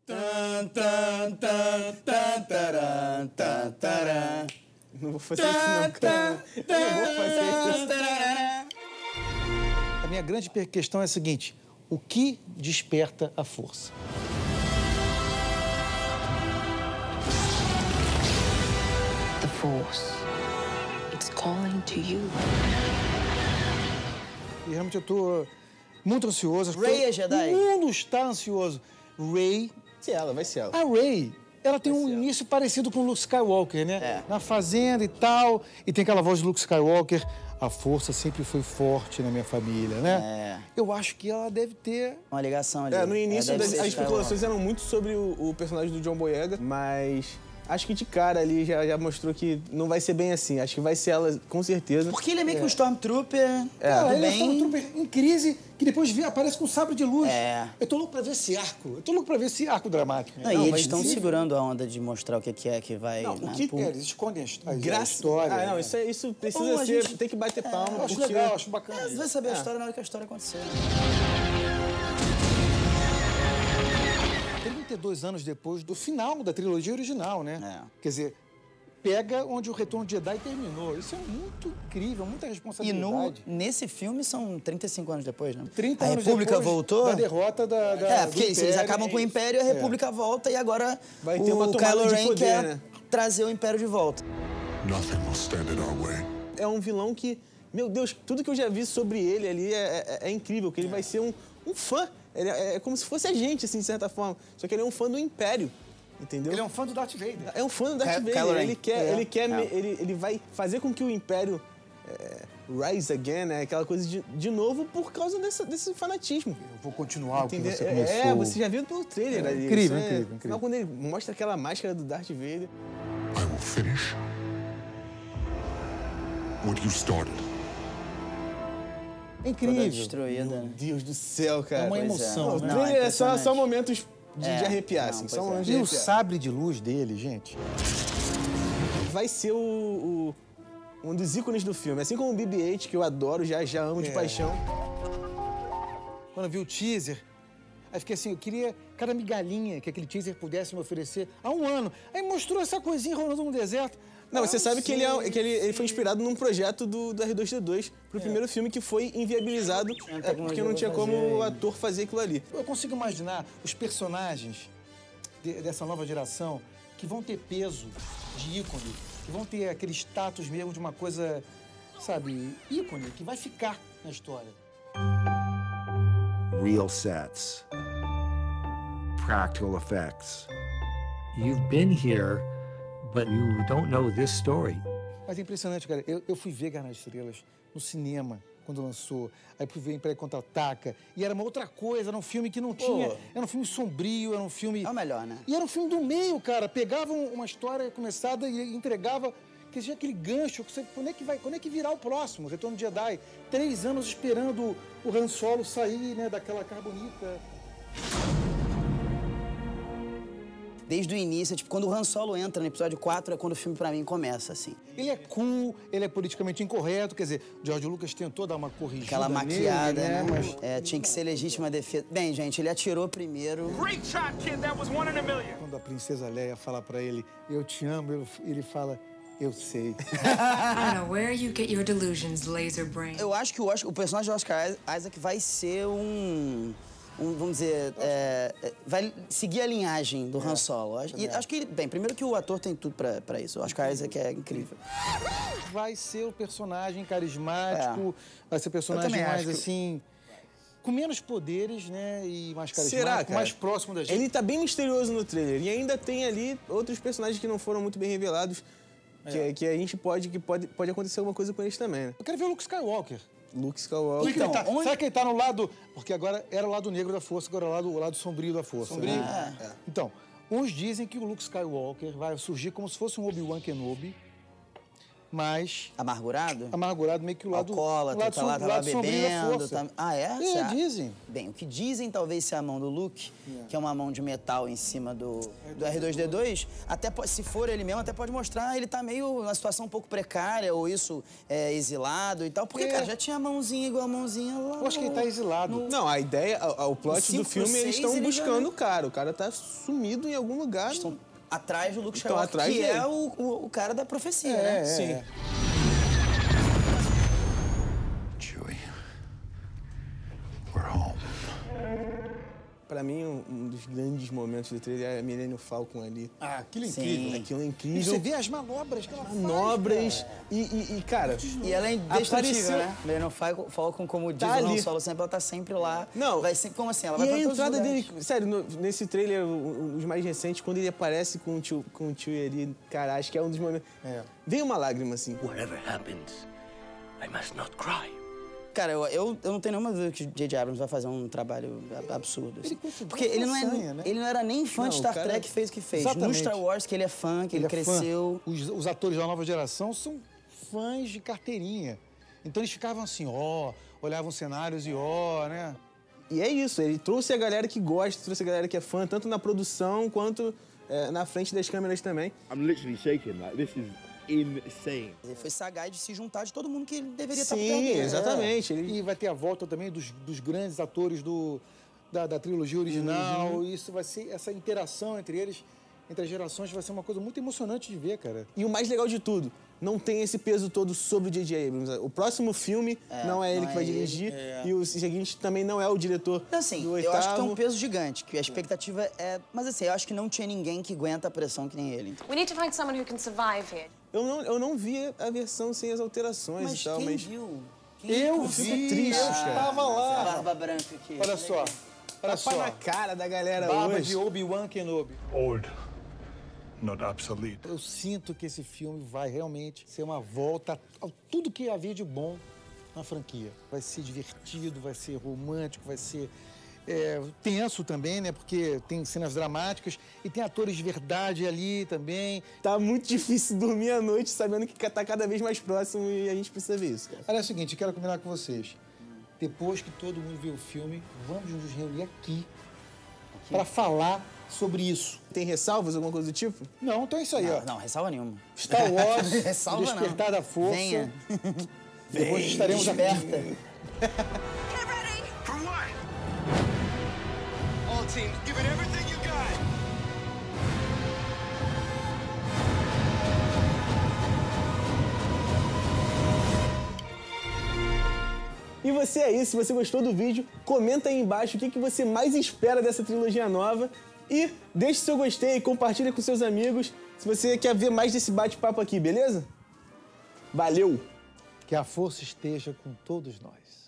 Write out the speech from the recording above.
Não vou fazer isso não, cara. Eu não vou fazer isso. A minha grande questão é a seguinte: o que desperta a força? The Force. It's calling to you. E realmente eu tô muito ansioso. Rey é Jedi? O mundo está ansioso. Rey... Vai ser ela. A Rey, ela tem um início parecido com o Luke Skywalker, né? É. Na fazenda e tal. E tem aquela voz de Luke Skywalker. A força sempre foi forte na minha família, né? É. Eu acho que ela deve ter... Uma ligação ali. No início deve as ser especulações eram muito sobre o personagem do John Boyega, mas acho que de cara ali já mostrou que não vai ser bem assim. Acho que vai ser ela, com certeza. Porque ele é meio que um Stormtrooper. Cara, ele é um bem... Stormtrooper em crise, que depois aparece com um sabre de luz. É. Eu tô louco pra ver esse arco. Eu tô louco pra ver esse arco dramático. Não, e eles estão segurando a onda de mostrar o que é que vai... Não, né, o que pô. eles escondem a história. Ah, não, isso precisa Ou a ser... gente- Tem que bater palma. Eu acho porque- legal, acho bacana. Você vai saber a história na hora que a história acontecer. 32 anos depois do final da trilogia original, né? É. Quer dizer, pega onde o Retorno de Jedi terminou. Isso é muito incrível, muita E responsabilidade. nesse filme são 35 anos depois, né? 30 a anos República depois voltou. da derrota da Porque do isso, eles Império. acabam com o Império, a República volta e agora Vai ter uma o tomada Kylo de Ren poder, quer né? trazer o Império de volta. Nothing will stand in our way. É um vilão que, meu Deus, tudo que eu já vi sobre ele ali é incrível, que ele vai ser um fã. Ele é como se fosse a gente, assim, de certa forma. Só que ele é um fã do Império, entendeu? Ele é um fã do Darth Vader. É um fã do Darth Kylo Vader. Ren. Ele vai fazer com que o Império rise again, né? Aquela coisa de novo por causa desse fanatismo. Eu vou continuar Entendeu? o que você começou. Você já viu pelo trailer ali. incrível, Isso incrível. Afinal, quando ele mostra aquela máscara do Darth Vader. I will finish what you started. É Toda incrível. destruída. Meu Deus do céu, cara. É uma Pois é. emoção, Não, o né? Não, trailer é é só impressionante. momentos de arrepiar, não, assim. pois Só é. momentos de E o arrepiar. sabre de luz dele, gente. Vai ser um dos ícones do filme. Assim como o BB-8, que eu adoro, já amo de paixão. Quando eu vi o teaser, aí fiquei assim, eu queria cada migalhinha que aquele teaser pudesse me oferecer há um ano. Aí mostrou essa coisinha rolando no deserto. Não, você sabe que sei. ele foi inspirado num projeto do R2-D2, pro primeiro filme que foi inviabilizado, porque não tinha como o ator fazer aquilo ali. Eu consigo imaginar os personagens dessa nova geração que vão ter peso de ícone, que vão ter aquele status mesmo de uma coisa, sabe, ícone, que vai ficar na história. Real sets, practical effects. You've been here, but you don't know this story. Mas é impressionante, cara. Eu fui ver Guerra nas Estrelas no cinema, quando lançou. Aí fui ver Império Contra-Ataca. E era uma outra coisa, era um filme que não tinha... Era um filme sombrio, era um filme... É o melhor, né? E era um filme do meio, cara. Pegava uma história começada e entregava... Que tinha aquele gancho, que você, quando é que virá o próximo? Retorno de Jedi. 3 anos esperando o Han Solo sair, né, daquela carbonita. Desde o início, tipo, quando o Han Solo entra no episódio 4 é quando o filme, pra mim, começa, assim. Ele é cool, ele é politicamente incorreto, quer dizer, George Lucas tentou dar uma corrigida Aquela nele, maquiada, né? Mas Tinha que ser legítima defesa. Bem, gente, ele atirou primeiro. quando a princesa Leia fala pra ele, eu te amo, ele fala, eu sei. I don't know where you get your delusions, laser brain. Eu acho que o personagem de Oscar Isaac vai ser vamos dizer, vai seguir a linhagem do Han Solo. Acho que, bem, primeiro que o ator tem tudo pra isso. O Oscar Isaac é incrível. Vai ser o personagem carismático, vai ser o Eu personagem também mais acho que- assim, com menos poderes, né, e mais carismático, Será, cara? mais próximo da gente. Ele tá bem misterioso no trailer. E ainda tem ali outros personagens que não foram muito bem revelados. Que a gente pode acontecer alguma coisa com eles também, né? Eu quero ver o Luke Skywalker. Luke Skywalker. Então, onde- Será que ele tá no lado... Porque agora era o lado negro da força, agora é o lado sombrio da força. Sombrio? Né? Então, uns dizem que o Luke Skywalker vai surgir como se fosse um Obi-Wan Kenobi, mas Amargurado? amargurado, meio que o lado... Alcoólatra, o lado tá lá, som- tá o lá lado sombrio da bebendo. força. Ah, é? Dizem. Bem, o que dizem talvez ser a mão do Luke, que é uma mão de metal em cima do R2-D2, até se for ele mesmo, até pode mostrar ele tá meio numa situação um pouco precária, ou isso, exilado e tal. Porque, cara, já tinha a mãozinha igual a mãozinha lá. Eu acho que ele tá exilado. Não, a ideia, o plot cinco do filme, pro eles seis, estão ele já buscando não- o cara. O cara tá sumido em algum lugar. Estão atrás do Luke Estão Skywalker, atrás que dele. é o cara da profecia, né? Sim. Chewie, we're home. Pra mim, um dos grandes momentos do trailer é a Millennium Falcon ali. Ah, aquilo é Sim. incrível. Aquilo é E incrível. você vê as manobras que ela faz, Manobras cara. e, cara... E ela é indestrutível, Apareceu- né? Millennium Falcon, como diz Tá o Han ali. Solo, sempre ela tá sempre lá. Não. Vai sempre, como assim? Ela E vai a pra todos os entrada lugares. dele, sério, nesse trailer, os mais recentes, quando ele aparece com o tio ali, cara, acho que é um dos momentos... É. Vem uma lágrima, assim. Whatever happens, I must not cry. Cara, eu não tenho nenhuma dúvida que o J.J. Abrams vai fazer um trabalho absurdo. assim. conseguiu Porque ele não, façanha, né? ele não era nem fã Não, de o Star cara- Trek, fez o que fez. No Exatamente. Star Wars, que ele é fã, que ele é fã. cresceu. Os atores da nova geração são fãs de carteirinha. Então eles ficavam assim, olhavam cenários e né? E é isso, ele trouxe a galera que gosta, trouxe a galera que é fã, tanto na produção quanto na frente das câmeras também. I'm literally shaking. Like, this is insane. Ele foi sagaz de se juntar de todo mundo que ele deveria estar por Sim, perto dele. exatamente. Ele... E vai ter a volta também dos grandes atores da trilogia original. E isso vai ser, essa interação entre eles, entre as gerações, vai ser uma coisa muito emocionante de ver, cara. E o mais legal de tudo, não tem esse peso todo sobre o J.J. Abrams. O próximo filme não é ele que vai dirigir e o seguinte também não é o diretor Assim, do oitavo. eu acho que tem um peso gigante, que a expectativa é... Mas assim, eu acho que não tinha ninguém que aguenta a pressão que nem ele. We need to find someone who can survive here. Eu não vi a versão sem as alterações Mas e tal, quem mas... viu? Eu fico vi, triste, eu cara. estava lá. Barba branca aqui. Olha só, olha Tapa só. na cara da galera Barba hoje. de Obi-Wan Kenobi. Old, not obsolete. Eu sinto que esse filme vai realmente ser uma volta a tudo que havia de bom na franquia. Vai ser divertido, vai ser romântico, vai ser tenso também, né? Porque tem cenas dramáticas e tem atores de verdade ali também. Tá muito difícil dormir à noite sabendo que tá cada vez mais próximo e a gente precisa ver isso, cara. Olha, é o seguinte, eu quero combinar com vocês. Depois que todo mundo ver o filme, vamos nos reunir aqui para falar sobre isso. Tem ressalvas, alguma coisa do tipo? Não, então é isso aí, ó. Não, ressalva nenhuma. Star Wars, Ressalva não. Despertar da Força. Venha. Depois estaremos Desperta. aqui. For what? All teams, give it everything you got. E você é isso, se você gostou do vídeo, comenta aí embaixo o que você mais espera dessa trilogia nova e deixe seu gostei e compartilha com seus amigos se você quer ver mais desse bate-papo aqui, beleza? Valeu! Que a força esteja com todos nós.